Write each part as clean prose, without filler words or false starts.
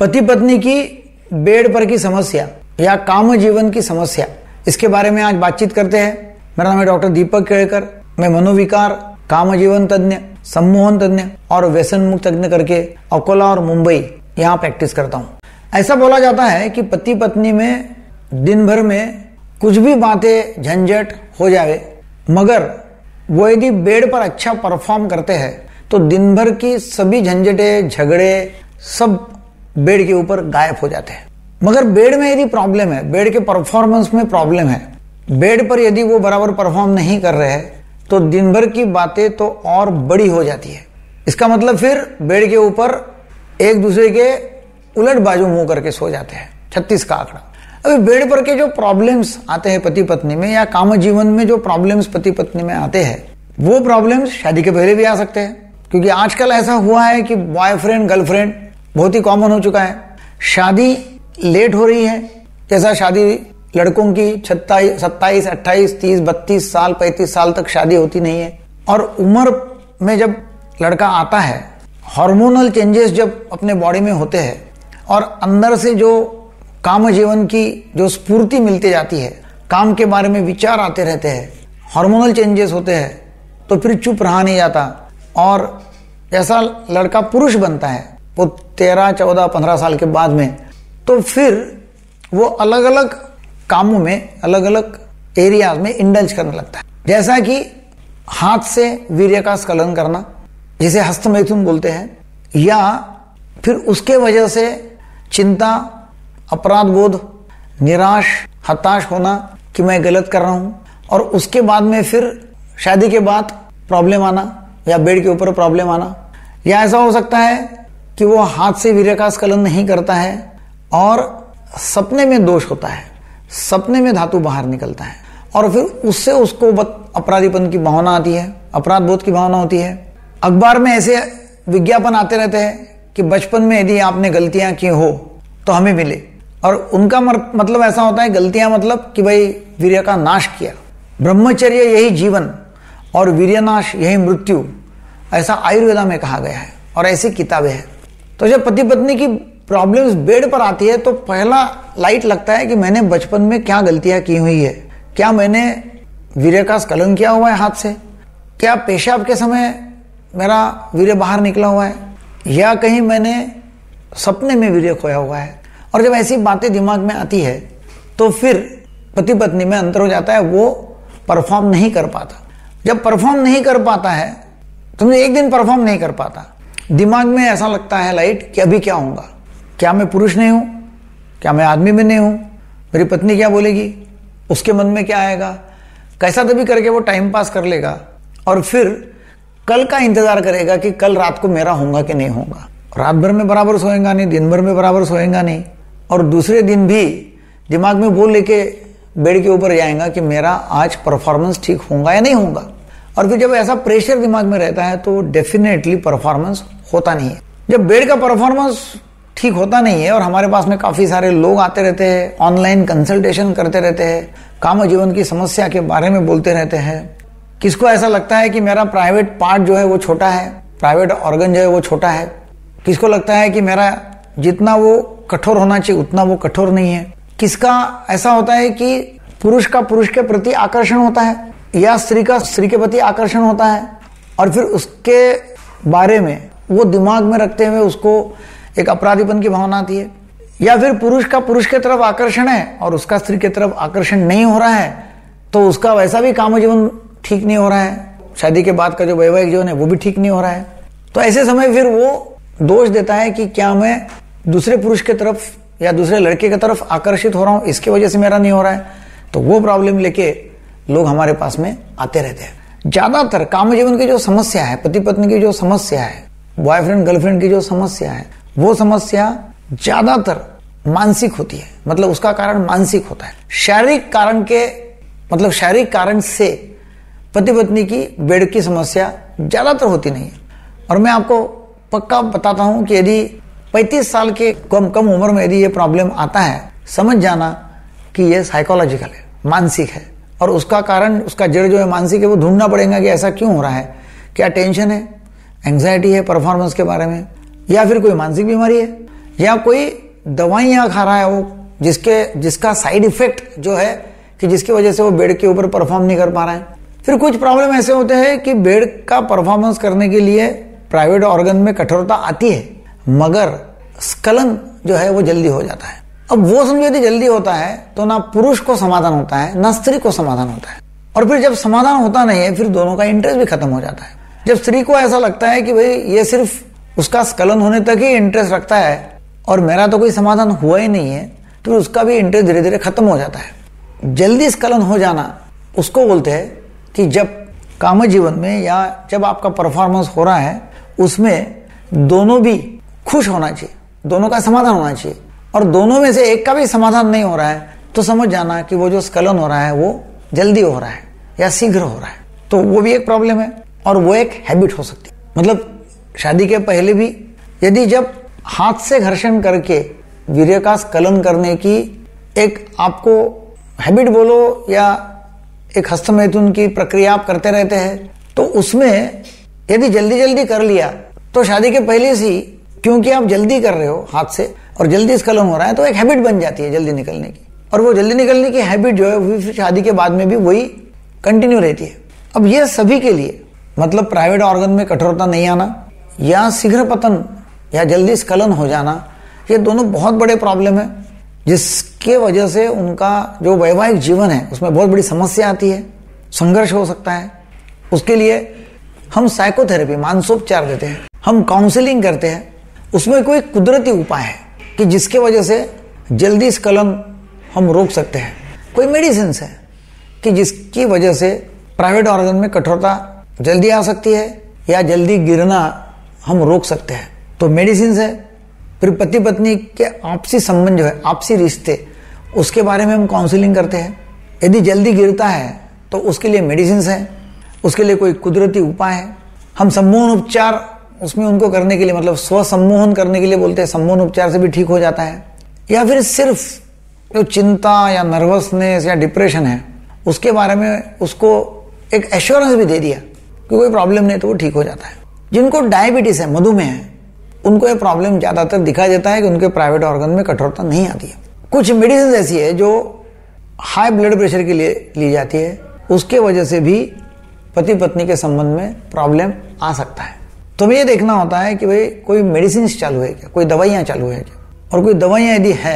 पति पत्नी की बेड पर की समस्या या काम जीवन की समस्या, इसके बारे में आज बातचीत करते हैं। मेरा नाम है डॉक्टर दीपक केड़कर। मैं मनोविकार, काम जीवन तज्ञ, सम्मोहन तज्ञ और व्यसन मुक्त तज्ञ करके अकोला और मुंबई यहाँ प्रैक्टिस करता हूँ। ऐसा बोला जाता है कि पति पत्नी में दिन भर में कुछ भी बातें झंझट हो जावे, मगर वो यदि बेड पर अच्छा परफॉर्म करते हैं तो दिन भर की सभी झंझटें, झगड़े सब बेड के ऊपर गायब हो जाते हैं। मगर बेड में यदि प्रॉब्लम है, बेड के परफॉर्मेंस में प्रॉब्लम है, बेड पर यदि वो बराबर परफॉर्म नहीं कर रहे हैं तो दिन भर की बातें तो और बड़ी हो जाती है। इसका मतलब फिर बेड के ऊपर एक दूसरे के उलट बाजू मुंह करके सो जाते हैं। 36 का आंकड़ा। अभी बेड पर के जो प्रॉब्लम्स आते हैं पति पत्नी में या काम जीवन में जो प्रॉब्लम्स पति पत्नी में आते हैं, वो प्रॉब्लम्स शादी के पहले भी आ सकते हैं, क्योंकि आजकल ऐसा हुआ है कि बॉयफ्रेंड गर्लफ्रेंड बहुत ही कॉमन हो चुका है। शादी लेट हो रही है, जैसा शादी लड़कों की 27, 28, 30, 32 साल 35 साल तक शादी होती नहीं है। और उम्र में जब लड़का आता है, हार्मोनल चेंजेस जब अपने बॉडी में होते हैं और अंदर से जो काम जीवन की जो स्फूर्ति मिलती जाती है, काम के बारे में विचार आते रहते हैं, हार्मोनल चेंजेस होते हैं, तो फिर चुप रहा नहीं जाता और जैसा लड़का पुरुष बनता है वो 13, 14, 15 साल के बाद में, तो फिर वो अलग अलग कामों में, अलग अलग एरियाज में इंडल्ज करने लगता है। जैसा कि हाथ से वीर्य का स्खलन करना, जिसे हस्तमैथुन बोलते हैं, या फिर उसके वजह से चिंता, अपराध बोध, निराश, हताश होना कि मैं गलत कर रहा हूं, और उसके बाद में फिर शादी के बाद प्रॉब्लम आना या बेड के ऊपर प्रॉब्लम आना। या ऐसा हो सकता है कि वो हाथ से वीर्य का स्खलन नहीं करता है और सपने में दोष होता है, सपने में धातु बाहर निकलता है और फिर उससे उसको अपराधीपन की भावना आती है, अपराध बोध की भावना होती है। अखबार में ऐसे विज्ञापन आते रहते हैं कि बचपन में यदि आपने गलतियां की हो तो हमें मिले, और उनका मतलब ऐसा होता है, गलतियां मतलब कि भाई वीर्य का नाश किया, ब्रह्मचर्य यही जीवन और वीर्यनाश यही मृत्यु, ऐसा आयुर्वेदा में कहा गया है और ऐसी किताबें हैं। तो जब पति पत्नी की प्रॉब्लम्स बेड पर आती है तो पहला लाइट लगता है कि मैंने बचपन में क्या गलतियां की हुई है। क्या मैंने वीर्य का स्खलन किया हुआ है हाथ से? क्या पेशाब के समय मेरा वीर्य बाहर निकला हुआ है? या कहीं मैंने सपने में वीर्य खोया हुआ है? और जब ऐसी बातें दिमाग में आती है तो फिर पति पत्नी में अंतर हो जाता है, वो परफॉर्म नहीं कर पाता। जब परफॉर्म नहीं कर पाता है, तुमने एक दिन परफॉर्म नहीं कर पाता, दिमाग में ऐसा लगता है लाइट कि अभी क्या होगा, क्या मैं पुरुष नहीं हूं, क्या मैं आदमी भी नहीं हूं, मेरी पत्नी क्या बोलेगी, उसके मन में क्या आएगा, कैसा तभी करके वो टाइम पास कर लेगा और फिर कल का इंतजार करेगा कि कल रात को मेरा होगा कि नहीं होगा। रात भर में बराबर सोएगा नहीं, दिन भर में बराबर सोएगा नहीं, और दूसरे दिन भी दिमाग में वो लेके बेड के ऊपर जाएगा कि मेरा आज परफॉर्मेंस ठीक होगा या नहीं होगा। और फिर जब ऐसा प्रेशर दिमाग में रहता है तो डेफिनेटली परफॉर्मेंस होता नहीं है। जब बेड का परफॉर्मेंस ठीक होता नहीं है और हमारे पास में काफी सारे लोग आते रहते हैं, ऑनलाइन कंसल्टेशन करते रहते हैं, काम जीवन की समस्या के बारे में बोलते रहते हैं, किसको ऐसा लगता है कि मेरा प्राइवेट पार्ट जो है वो छोटा है, प्राइवेट ऑर्गन जो है वो छोटा है, किसको लगता है कि मेरा जितना वो कठोर होना चाहिए उतना वो कठोर नहीं है, किसका ऐसा होता है कि पुरुष का पुरुष के प्रति आकर्षण होता है या स्त्री का स्त्री के प्रति आकर्षण होता है, और फिर उसके बारे में वो दिमाग में रखते हुए उसको एक अपराधीपन की भावना आती है। या फिर पुरुष का पुरुष के तरफ आकर्षण है और उसका स्त्री के तरफ आकर्षण नहीं हो रहा है, तो उसका वैसा भी काम जीवन ठीक नहीं हो रहा है, शादी के बाद का जो वैवाहिक जीवन है वो भी ठीक नहीं हो रहा है। तो ऐसे समय फिर वो दोष देता है कि क्या मैं दूसरे पुरुष के तरफ या दूसरे लड़के की तरफ आकर्षित हो रहा हूं, इसकी वजह से मेरा नहीं हो रहा है। तो वो प्रॉब्लम लेके लोग हमारे पास में आते रहते हैं। ज्यादातर काम जीवन की जो समस्या है, पति पत्नी की जो समस्या है, बॉयफ्रेंड गर्लफ्रेंड की जो समस्या है, वो समस्या ज्यादातर मानसिक होती है। मतलब उसका कारण मानसिक होता है। शारीरिक कारण के मतलब शारीरिक कारण से पति पत्नी की बेड की समस्या ज्यादातर होती नहीं है। और मैं आपको पक्का बताता हूं कि यदि 35 साल के कम उम्र में यदि ये प्रॉब्लम आता है, समझ जाना कि ये साइकोलॉजिकल है, मानसिक है, और उसका कारण, उसका जड़ जो है मानसिक है, वो ढूंढना पड़ेगा कि ऐसा क्यों हो रहा है। क्या टेंशन है, एंग्जाइटी है परफॉर्मेंस के बारे में, या फिर कोई मानसिक बीमारी है, या कोई दवाइयाँ खा रहा है वो जिसका साइड इफेक्ट जो है कि जिसकी वजह से वो बेड के ऊपर परफॉर्म नहीं कर पा रहा है। फिर कुछ प्रॉब्लम ऐसे होते हैं कि बेड का परफॉर्मेंस करने के लिए प्राइवेट ऑर्गन में कठोरता आती है, मगर स्खलन जो है वो जल्दी हो जाता है। अब वो समझो यदि जल्दी होता है तो ना पुरुष को समाधान होता है ना स्त्री को समाधान होता है, और फिर जब समाधान होता नहीं है फिर दोनों का इंटरेस्ट भी खत्म हो जाता है। जब स्त्री को ऐसा लगता है कि भाई ये सिर्फ उसका स्खलन होने तक ही इंटरेस्ट रखता है और मेरा तो कोई समाधान हुआ ही नहीं है, तो उसका भी इंटरेस्ट धीरे धीरे खत्म हो जाता है। जल्दी स्खलन हो जाना उसको बोलते हैं कि जब काम जीवन में या जब आपका परफॉर्मेंस हो रहा है उसमें दोनों भी खुश होना चाहिए, दोनों का समाधान होना चाहिए, और दोनों में से एक का भी समाधान नहीं हो रहा है तो समझ जाना कि वो जो स्खलन हो रहा है वो जल्दी हो रहा है या शीघ्र हो रहा है। तो वो भी एक प्रॉब्लम है और वो एक हैबिट हो सकती है। मतलब शादी के पहले भी यदि जब हाथ से घर्षण करके वीर्य का स्खलन करने की एक आपको हैबिट बोलो या एक हस्तमैथुन की प्रक्रिया आप करते रहते हैं, तो उसमें यदि जल्दी जल्दी कर लिया तो शादी के पहले से, क्योंकि आप जल्दी कर रहे हो हाथ से और जल्दी स्खलन हो रहा है, तो एक हैबिट बन जाती है जल्दी निकलने की, और वो जल्दी निकलने की हैबिट जो है वो फिर शादी के बाद में भी वही कंटिन्यू रहती है। अब ये सभी के लिए मतलब प्राइवेट ऑर्गन में कठोरता नहीं आना या शीघ्र पतन या जल्दी स्खलन हो जाना, ये दोनों बहुत बड़े प्रॉब्लम है जिसके वजह से उनका जो वैवाहिक जीवन है उसमें बहुत बड़ी समस्या आती है, संघर्ष हो सकता है। उसके लिए हम साइकोथेरेपी मानसोपचार देते हैं, हम काउंसलिंग करते हैं, उसमें कोई कुदरती उपाय है कि जिसके वजह से जल्दी स्खलन हम रोक सकते हैं। कोई मेडिसिन है कि जिसकी वजह से प्राइवेट ऑर्गन में कठोरता जल्दी आ सकती है या जल्दी गिरना हम रोक सकते हैं। तो मेडिसिन है। फिर पति पत्नी के आपसी संबंध जो है, आपसी रिश्ते, उसके बारे में हम काउंसलिंग करते हैं। यदि जल्दी गिरता है तो उसके लिए मेडिसिन है, उसके लिए कोई कुदरती उपाय है। हम सम्मोहन उपचार उसमें उनको करने के लिए मतलब स्व सम्मोहन करने के लिए बोलते हैं, सम्मोहन उपचार से भी ठीक हो जाता है। या फिर सिर्फ जो चिंता या नर्वसनेस या डिप्रेशन है उसके बारे में उसको एक एश्योरेंस भी दे दिया कि कोई प्रॉब्लम नहीं, तो वो ठीक हो जाता है। जिनको डायबिटीज है, मधुमेह है, उनको ये प्रॉब्लम ज्यादातर दिखाई देता है कि उनके प्राइवेट ऑर्गन में कठोरता नहीं आती है। कुछ मेडिसिन ऐसी है जो हाई ब्लड प्रेशर के लिए ली जाती है, उसके वजह से भी पति पत्नी के संबंध में प्रॉब्लम आ सकता है। तो हमें ये देखना होता है कि भाई कोई मेडिसिन चालू है क्या, कोई दवाइयाँ चालू है क्या, और कोई दवाइयाँ यदि है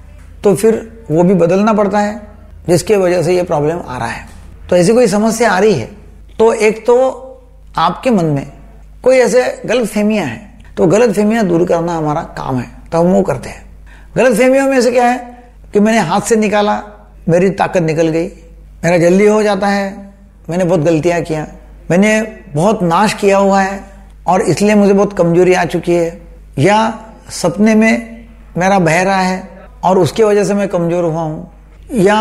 तो फिर वो भी बदलना पड़ता है जिसके वजह से ये प्रॉब्लम आ रहा है। तो ऐसी कोई समस्या आ रही है तो एक तो आपके मन में कोई ऐसे गलतफहमियां हैं, तो गलतफहमियां दूर करना हमारा काम है, तो हम वो करते हैं। गलतफहमियों में से क्या है कि मैंने हाथ से निकाला, मेरी ताकत निकल गई, मेरा जल्दी हो जाता है, मैंने बहुत गलतियां किया, मैंने बहुत नाश किया हुआ है और इसलिए मुझे बहुत कमजोरी आ चुकी है, या सपने में मेरा बह रहा है और उसकी वजह से मैं कमजोर हुआ हूँ, या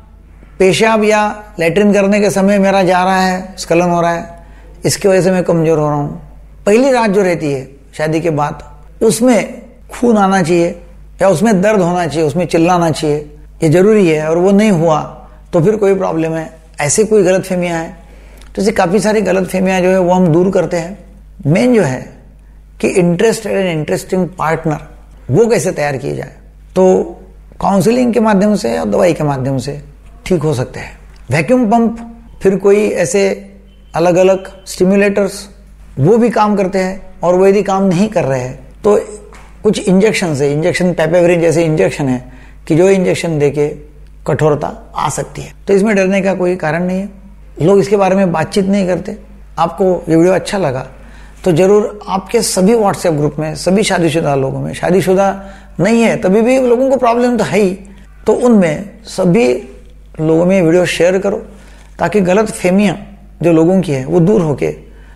पेशाब या लैट्रिन करने के समय मेरा जा रहा है, स्खलन हो रहा है, इसकी वजह से मैं कमजोर हो रहा हूँ। पहली रात जो रहती है शादी के बाद, उसमें खून आना चाहिए या उसमें दर्द होना चाहिए, उसमें चिल्लाना चाहिए, ये जरूरी है, और वो नहीं हुआ तो फिर कोई प्रॉब्लम है। ऐसे कोई गलतफहमियां हैं, तो ऐसी काफ़ी सारी गलतफहमियां जो है वो हम दूर करते हैं। मेन जो है कि इंटरेस्टेड एंड इंटरेस्टिंग पार्टनर वो कैसे तैयार किए जाए, तो काउंसलिंग के माध्यम से और दवाई के माध्यम से ठीक हो सकते हैं। वैक्यूम पंप, फिर कोई ऐसे अलग अलग स्टिमुलेटर्स, वो भी काम करते हैं, और वो यदि काम नहीं कर रहे हैं तो कुछ इंजेक्शन है, इंजेक्शन पेपेवरिन जैसे इंजेक्शन है कि जो इंजेक्शन देके कठोरता आ सकती है। तो इसमें डरने का कोई कारण नहीं है, लोग इसके बारे में बातचीत नहीं करते। आपको ये वीडियो अच्छा लगा तो जरूर आपके सभी व्हाट्सएप ग्रुप में सभी शादीशुदा लोगों में, शादीशुदा नहीं है तभी भी लोगों को प्रॉब्लम तो है ही, तो उनमें सभी लोगों में वीडियो शेयर करो ताकि गलत फहमियाँ जो लोगों की है वो दूर होके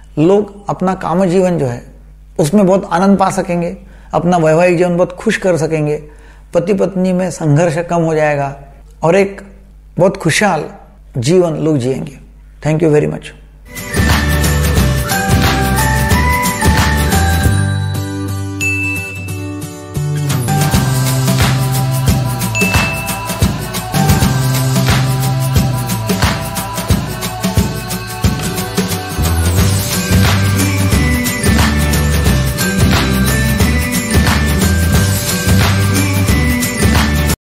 लोग अपना काम जीवन जो है उसमें बहुत आनंद पा सकेंगे, अपना वैवाहिक जीवन बहुत खुश कर सकेंगे, पति पत्नी में संघर्ष कम हो जाएगा और एक बहुत खुशहाल जीवन लोग जिएंगे। Thank you very much.